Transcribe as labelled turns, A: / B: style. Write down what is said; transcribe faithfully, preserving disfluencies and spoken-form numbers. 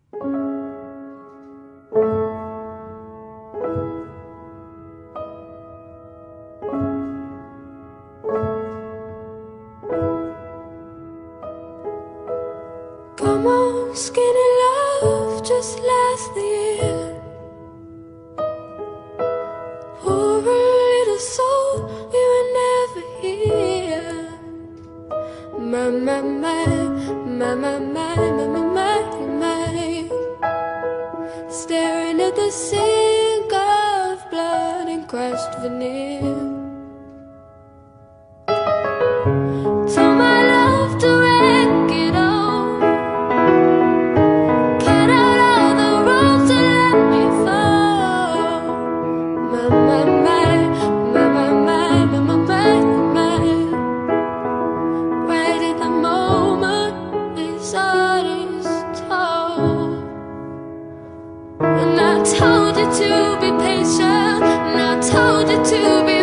A: Come on, skinny love, just last the year. Poor little soul, we were never here. My, my, my, my, my, my, my, my, my, my. Staring at the sink of blood and crushed veneer. Told my love to wreck it all, cut out all the roads and let me fall. My, my, my, my, my, my, my, my, my. Right at the moment his heart is told. And I told you to be patient, and I told you to be